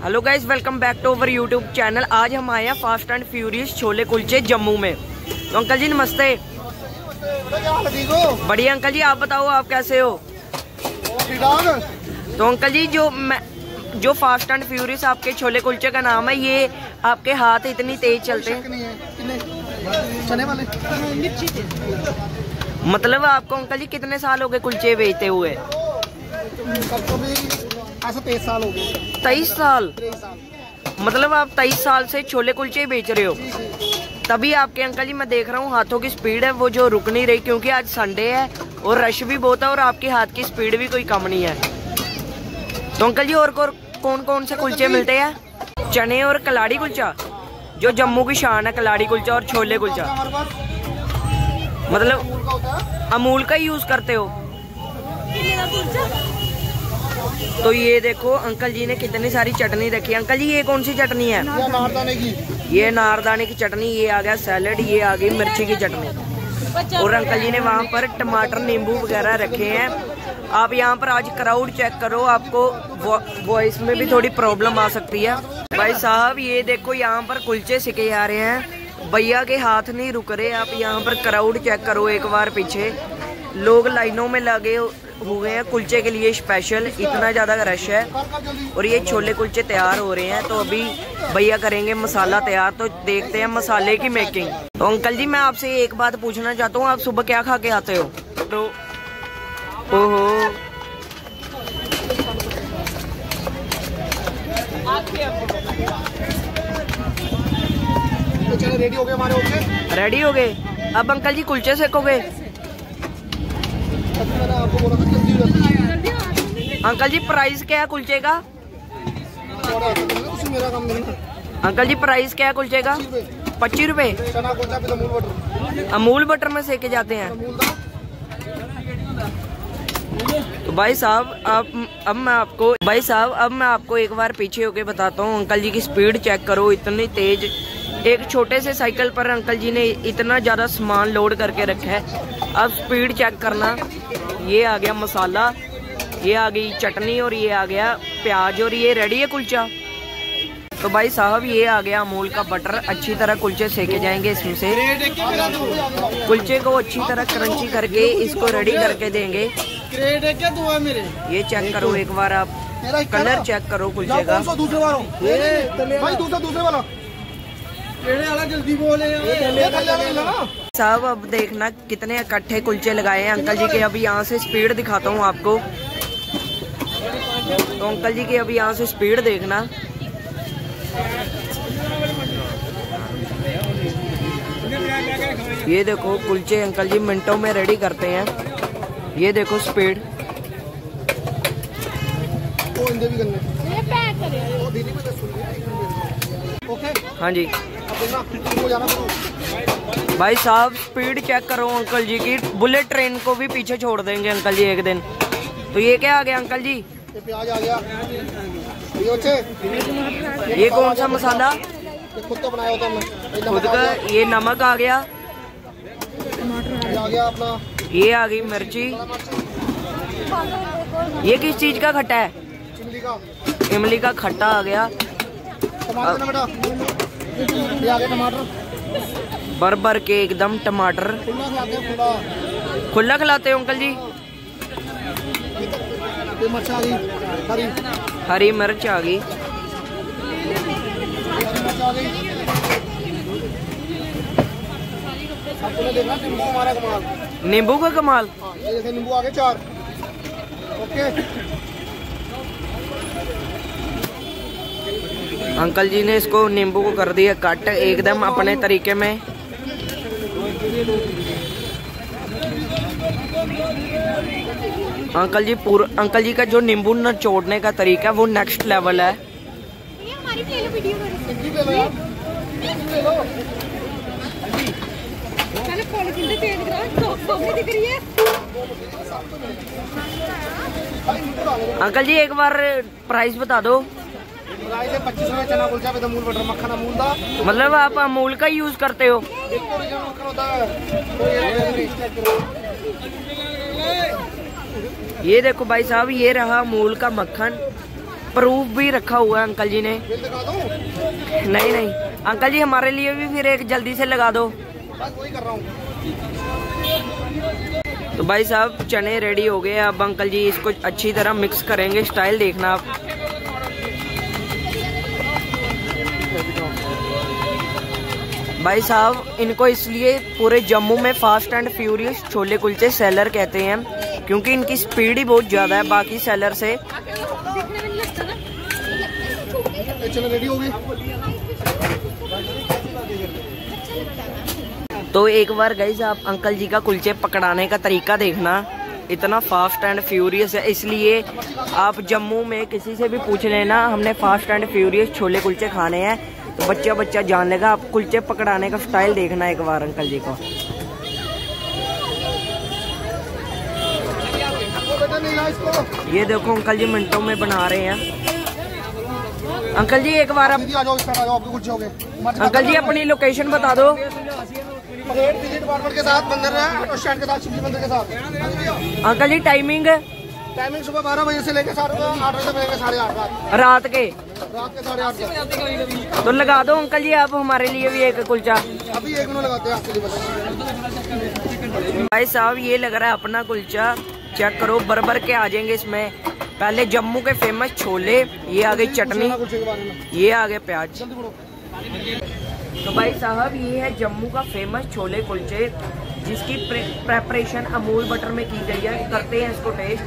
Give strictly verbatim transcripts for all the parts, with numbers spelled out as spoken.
Hello guys, welcome back to our YouTube channel. आज हम आए हैं fast and furious chole kulche Jammu में। तो अंकल जी नमस्ते। बढ़िया अंकल जी, आप बताओ आप कैसे हो? तो अंकल जी जो मैं जो फास्ट एंड फ्यूरियस आपके छोले कुलचे का नाम है, ये आपके हाथ इतनी तेज चलते हैं, मतलब आपको अंकल जी कितने साल हो गए कुलचे बेचते हुए? ऐसा तेईस साल हो गए। तेईस साल? मतलब आप तेईस साल से छोले कुलचे बेच रहे हो? तभी आपके अंकल जी मैं देख रहा हूँ हाथों की स्पीड है वो जो रुक नहीं रही, क्योंकि आज संडे है और रश भी बहुत है और आपके हाथ की स्पीड भी कोई कम नहीं है। तो अंकल जी और कौन कौन से कुलचे मिलते हैं? चने और कलाड़ी कुलचा, जो जम्मू की शान है, कलाड़ी कुलचा और छोले कुलचा। मतलब अमूल का ही यूज करते हो? तो ये देखो अंकल जी ने कितनी सारी चटनी रखी है। अंकल जी ये कौन सी चटनी है? ये नारदाने की। ये नारदाने की चटनी, ये आ गया सैलेड, ये आ गई मिर्ची की चटनी। और अंकल जी ने वहाँ पर टमाटर नींबू वगैरह रखे हैं। आप यहाँ पर आज क्राउड चेक करो, आपको वॉइस में भी थोड़ी प्रॉब्लम आ सकती है। भाई साहब ये देखो यहाँ पर कुलचे सिके जा रहे हैं, भैया के हाथ नहीं रुक रहे। आप यहाँ पर क्राउड चेक करो एक बार पीछे, लोग लाइनों में लगे हुए हैं कुलचे के लिए स्पेशल, इतना ज़्यादा रश है। और ये छोले कुलचे तैयार हो रहे हैं, तो अभी भैया करेंगे मसाला तैयार, तो देखते हैं मसाले की मेकिंग। तो अंकल जी मैं आपसे एक बात पूछना चाहता हूँ, आप सुबह क्या खा के आते हो? तो ओहो रेडी हो गए हमारे ओके? रेडी हो गए। अब अंकल जी कुलचे सेकोगे? अंकल जी प्राइस क्या है कुलचे का? अंकल जी प्राइस क्या है कुलचे का? पच्चीस रुपए। अमूल बटर में सेके जाते हैं। तो भाई साहब अब अब मैं आपको भाई साहब अब मैं आपको एक बार पीछे होके बताता हूँ। अंकल जी की स्पीड चेक करो, इतनी तेज। एक छोटे से साइकिल पर अंकल जी ने इतना ज़्यादा सामान लोड करके रखा है। अब स्पीड चेक करना। ये आ गया मसाला, ये आ गई चटनी और ये आ गया प्याज, और ये रेडी है कुलचा। तो भाई साहब ये आ गया अमूल का बटर। अच्छी तरह कुलचे सेके जाएंगे इसमें से। कुलचे को अच्छी तरह क्रंची करके इसको रेडी करके देंगे। ये चेक करो एक बार, आप कलर चेक करो कुलचे का। जल्दी बोले साहब अब देखना कितने इकट्ठे कुलचे लगाए हैं अंकल जी के। अभी यहाँ से स्पीड दिखाता हूँ आपको। तो अंकल जी की अभी यहाँ से स्पीड देखना। ये देखो कुलचे अंकल जी मिनटों में रेडी करते हैं। ये देखो स्पीड। हाँ जी भाई साहब स्पीड चेक करो अंकल जी की। बुलेट ट्रेन को भी पीछे छोड़ देंगे अंकल जी एक दिन। तो ये क्या आ गया अंकल जी? ये प्याज आ गया। ये कौन सा मसाला? ये खुद का बनाया होता है खुद का। ये नमक आ गया। ये आ गया अपना। ये आ गई मिर्ची। ये किस चीज का खट्टा है? इमली का। इमली का खट्टा आ गया। टमाटर बेटा। ये आ गया टमाटर। भर भर के एकदम टमाटर। खुला खिलाते हैं, खुला। खुला खिलाते हो अंकल जी? ये मिर्च आ गई, हरी हरी मिर्च आ गई। मिर्च आ गई। आपने देखा नींबू हमारा कमाल। नींबू का कमाल। हाँ, ये देखिए नींबू आ गए चार। ओके अंकल जी ने इसको नींबू को कर दिया कट एकदम अपने तरीके में। अंकल जी पूरा अंकल जी का जो नींबू निचोड़ने का तरीका है वो नेक्स्ट लेवल है। अंकल जी एक बार प्राइस बता दो। पच्चीस रुपए चना कुलचा पे अमूल बटर मक्खन अमूल दा। मतलब आप अमूल का यूज करते हो? ये देखो भाई साहब ये रहा अमूल का मक्खन। प्रूफ भी रखा हुआ है अंकल जी ने। बिल दिखा दूं? नहीं नहीं अंकल जी, हमारे लिए भी फिर एक जल्दी से लगा दो। बस वही कर रहा हूँ। तो भाई साहब चने रेडी हो गए। अब अंकल जी इसको अच्छी तरह मिक्स करेंगे। स्टाइल देखना आप। भाई साहब इनको इसलिए पूरे जम्मू में fast and furious chole kulche seller कहते हैं, क्योंकि इनकी स्पीड ही बहुत ज्यादा है बाकी सेलर से। चलो रेडी हो गई। तो एक बार गाइस आप अंकल जी का कुलचे पकड़ाने का तरीका देखना, इतना फास्ट एंड फ्यूरियस है। इसलिए आप जम्मू में किसी से भी पूछ लेना हमने fast and furious chole kulche खाने हैं, तो बच्चा बच्चा जान लेगा। आप कुलचे पकड़ाने का स्टाइल देखना एक बार अंकल जी को। ये देखो अंकल जी मिनटों में बना रहे हैं। अंकल जी एक बार आप आ जाओ, आ जाओ, आपके कुलचे हो गए। अंकल जी अपनी लोकेशन बता दो। परेड दिल्ली डिपार्टमेंट के साथ बंदर है, ऑटो स्टैंड के साथ, शिवजी मंदिर के साथ। अंकल जी टाइमिंग टाइमिंग सुबह बारह बजे से लेकर साढ़े आठ बजे तक मिलेंगे, साढ़े आठ रात रात के रात के साढ़े आठ तक। तो लगा दो अंकल जी आप हमारे लिए भी एक कुलचा। अभी एक मिनट लगाते हैं आपके लिए। भाई साहब ये लग रहा है अपना कुलचा, चेक करो बरबर के आ जाएंगे इसमें। पहले जम्मू के फेमस छोले, ये आ गई चटनी, ये आ गए प्याज। तो भाई साहब ये है जम्मू का फेमस छोले कुलचे, जिसकी प्रेपरेशन अमूल बटर में की गई है। करते हैं इसको टेस्ट।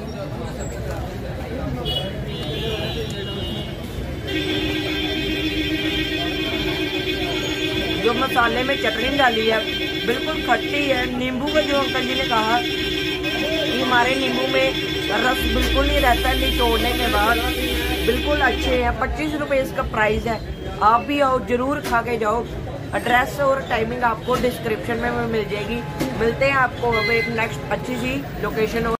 जो मसाले में चटनी डाली है बिल्कुल खट्टी है। नींबू का जो अंकल जी ने कहा कि हमारे नींबू में रस बिल्कुल नहीं रहता है, निचोड़ने के बाद बिल्कुल अच्छे हैं। पच्चीस रुपए इसका प्राइस है। आप भी आओ, जरूर खा के जाओ। एड्रेस और टाइमिंग आपको डिस्क्रिप्शन में मिल जाएगी। मिलते हैं आपको अब एक नेक्स्ट अच्छी सी लोकेशन।